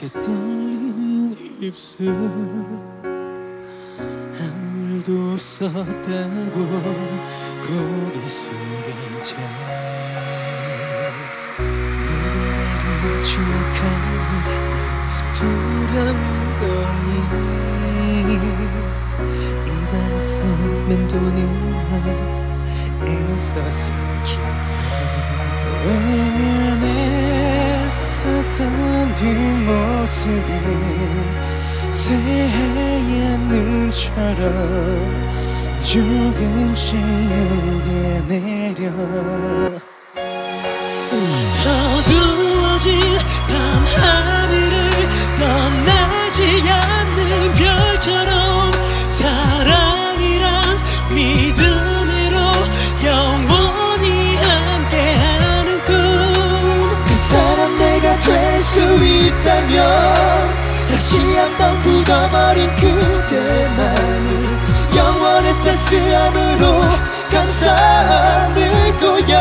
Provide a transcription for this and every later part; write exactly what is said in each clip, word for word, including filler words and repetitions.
떨리는 입술 아무 일도 없었다고 고개 숙인 채 누군가를 추억하는 내 모습 두려운 거니 입안에서 맴도는 말 애써 삼키네 외면했었던 뒷모습이 새하얀 눈처럼 조금씩 녹아내려 어두워진 밤하늘을 떠나지 않는 별처럼 사랑이란 믿음으로 영원히 함께하는 꿈 그 사람 내가 될 수 있다면 다시 한번 굳어버린 그대만을 영원의 따스함으로 감싸 안을 거야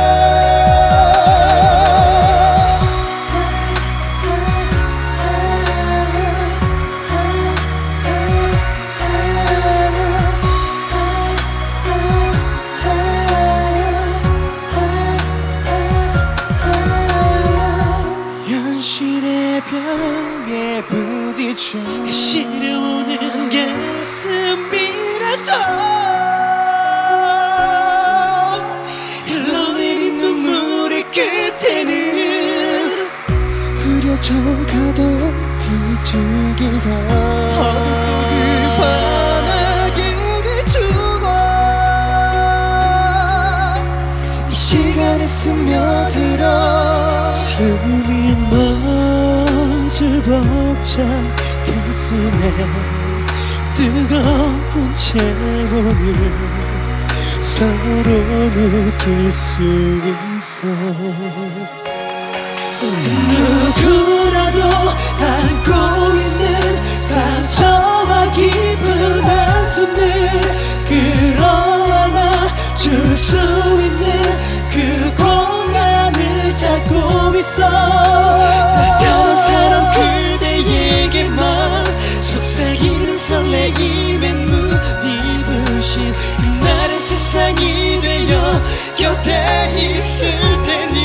현실의 벽에 부딪혀 시려오는 가슴이라도 흘러내린 눈물의 끝에는 흐려져 가던 비줄기가 어둠 속을 환하게 비추고 이 시간에 스며들어 숨이 멎을 벅차 가슴에 뜨거운 체온을 서로 느낄 수 있어 누구라도 안고 있는 상처와 깊은 한숨을 끌어안아 줄 수 있는 그 공간을 찾고 있어 날 다른 사람 그대에게만 속삭이는 설레임에 눈이 부신 그날의 세상이 되어 곁에 있을 테니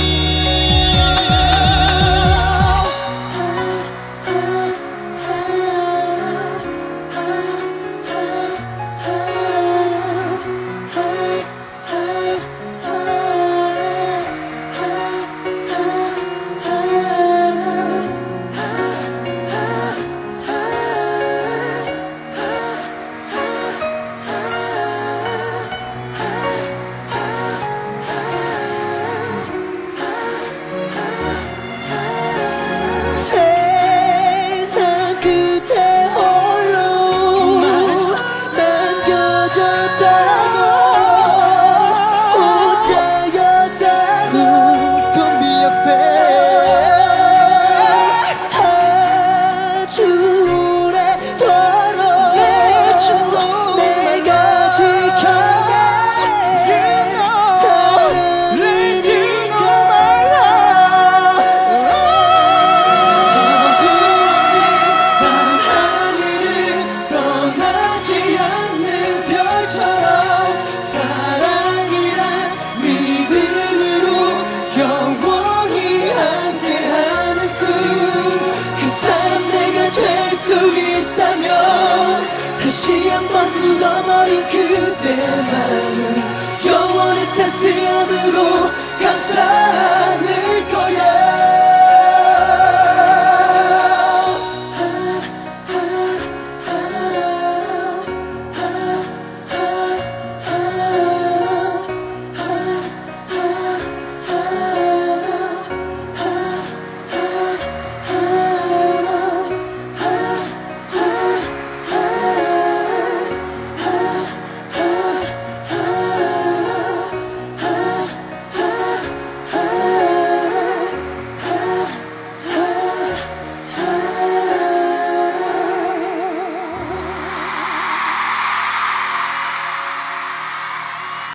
다시 한번 굳어버린 그대만을 영원의 따스함으로 감싸